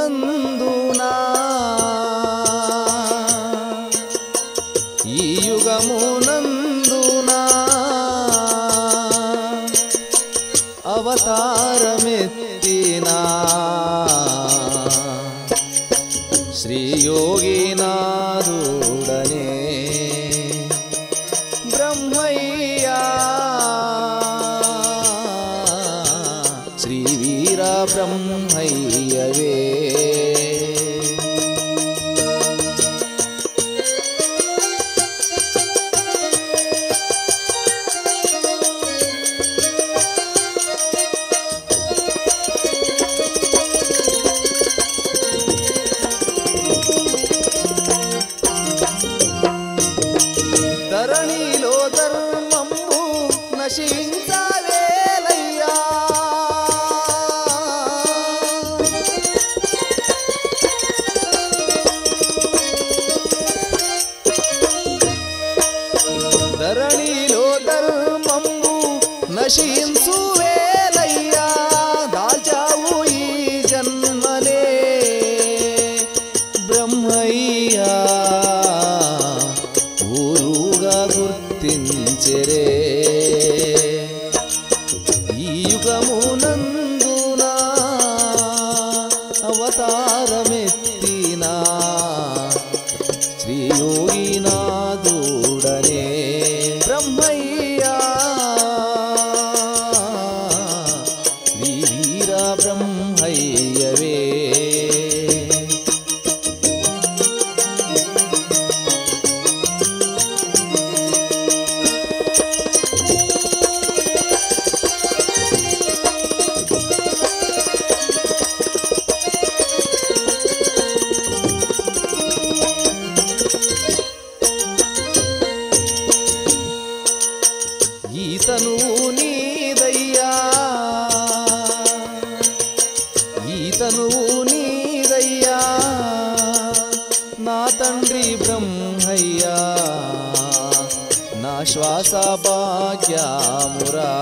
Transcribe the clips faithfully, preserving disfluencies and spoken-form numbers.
యుగమునందునా ఈ యుగమునందునా అవతారమెత్తినా శ్రీ యోగినాథుడనే బ్రహ్మయ్యా శ్రీ వీర బ్రహ్మయ్యవే ధరణిలో ధర్మము నశించవేలయ్యా ధరణిలో ధర్మము నశించువేలయ్యా దాల్చావు ఈ జన్మనే బ్రహ్మయ్యా ఊరుగా గుర్తించెరే ఈ యుగమునందునా అవతారమెత్తినా శ్రీ యోగినాథుడనే బ్రహ్మయ్యా శ్రీ వీర బ్రహ్మయ్యవే ఈతను నీదయ్యా ఈతను నీదయ్యా నా తండ్రి బ్రహ్మయ్యా నా శ్వాస భాగ్యమురా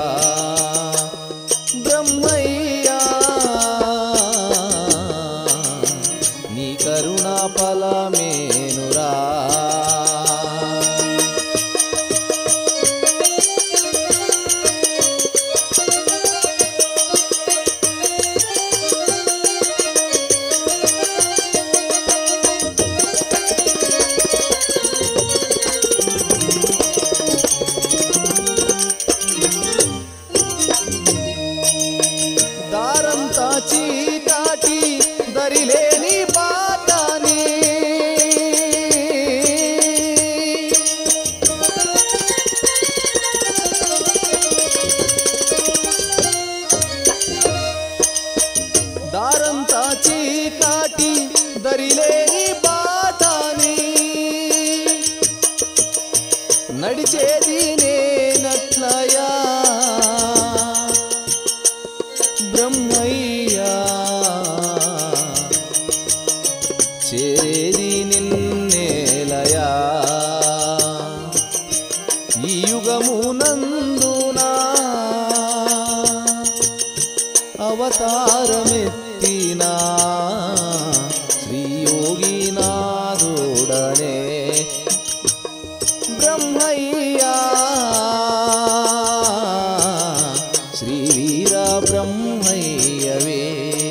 బ్రహ్మయ్యా నీ కరుణా ఫలమేనురా దారంతా చీకాటి దరిలేని బాటని దారంతా చీకాటి దరిలేని బాటని నడిచేది నేనట్లయా బ్రహ్మయ్యా చేరేది నిన్నేలయా ఈ యుగమునందునా అవతారమెత్తినా శ్రీ యోగినాథుడనే బ్రహ్మయ్యా శ్రీ వీర బ్రహ్మయ్యవే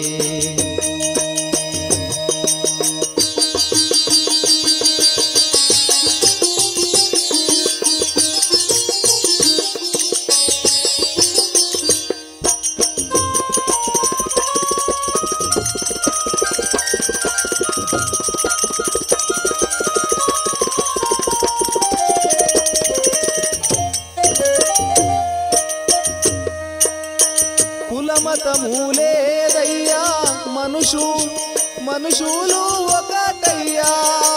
కులమతము లేదయ్యా మనుషు మనుషులు ఒకటయ్యా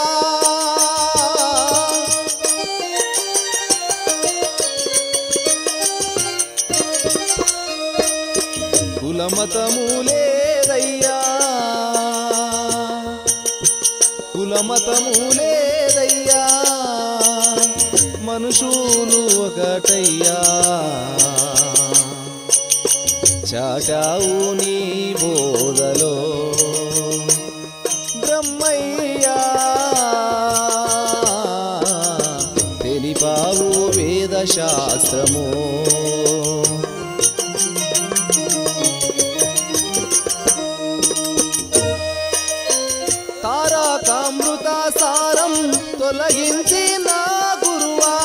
కులమతము లేదయ్యా కులమతము లేదయ్యా మనుషులు ఒకటయ్యా చాటావు నీ బోధలో తొలగించిన గురువా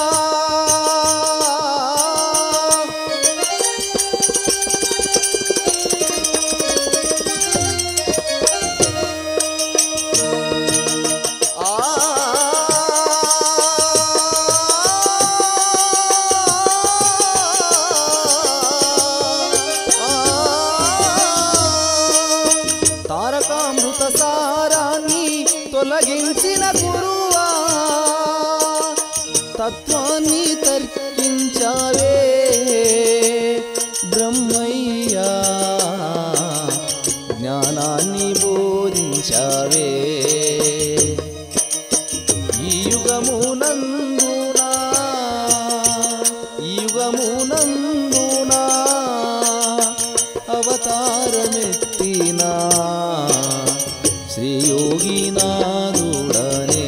తారకామృత సారాన్ని తొలగించిన గురువా తత్వాన్ని తర్కించావే బ్రహ్మయ్యా జ్ఞానాన్ని బోధించావే ఈ యుగమునందునా ఈ యుగమునందునా అవతారమెత్తినా శ్రీ యోగినాథుడనే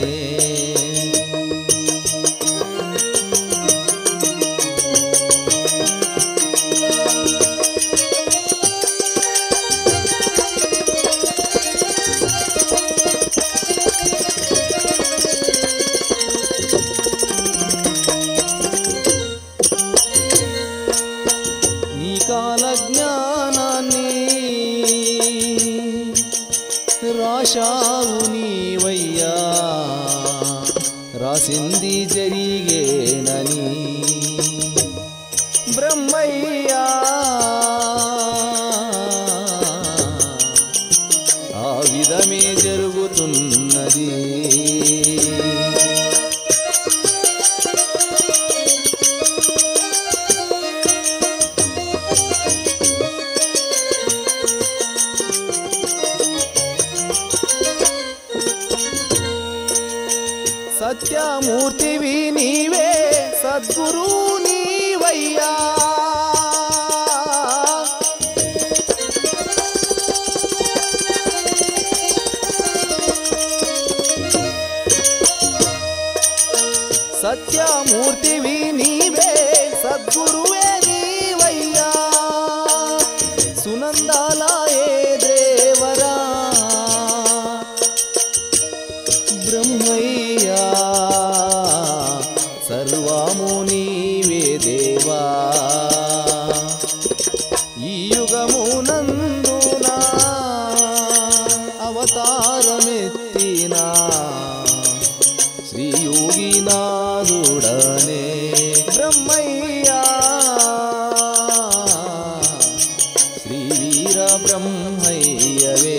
నీ కాల జ్ఞానాన్ని రాశావు నీవయ్యా రాసింది జరిగేనని బ్రహ్మయ్యా ఆ విధమే జరుగుతున్నది సత్యమూర్తివి నీవే సద్గురు నీవయ్యా సత్యమూర్తివి నీవే సద్గురువే నీవయ్యా సునందాలయే దేవరా బ్రహ్మయ్యా సర్వము నీవే దేవా ఈ యుగమునందునా అవతారమెత్తినా శ్రీ యోగినాథుడనే బ్రహ్మయ్యా శ్రీ వీర బ్రహ్మయ్యవే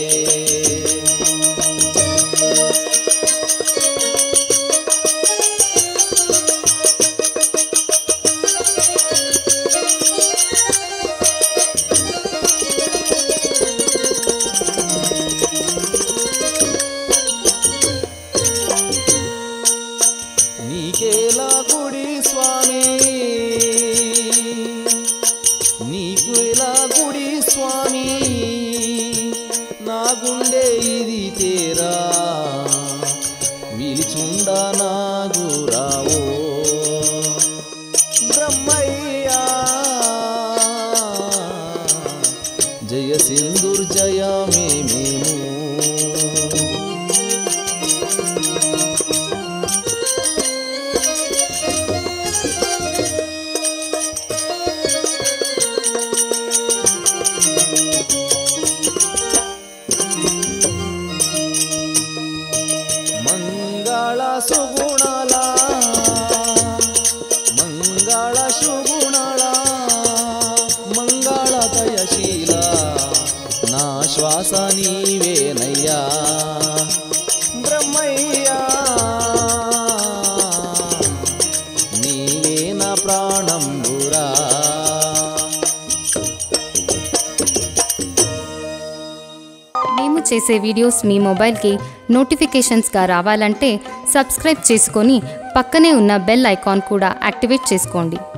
నీకేలా గుడి స్వామి నీకు ఎలా గుడి స్వామి నా గుండె ఇది తేరా విలిచుండ నాగురావో బ్రహ్మయ్యా జయ సింధుర్జయమే మేము మంగళ సుగుణాల మంగళ సుగుణాల మంగళ దయశీల నా శ్వాస నీవేనయ్యా బ్రహ్మయ్యా నీవే నా ప్రాణంబురా మేము చేసే వీడియోస్ మీ మొబైల్కి నోటిఫికేషన్స్గా రావాలంటే సబ్స్క్రైబ్ చేసుకొని పక్కనే ఉన్న బెల్ ఐకాన్ కూడా యాక్టివేట్ చేసుకోండి.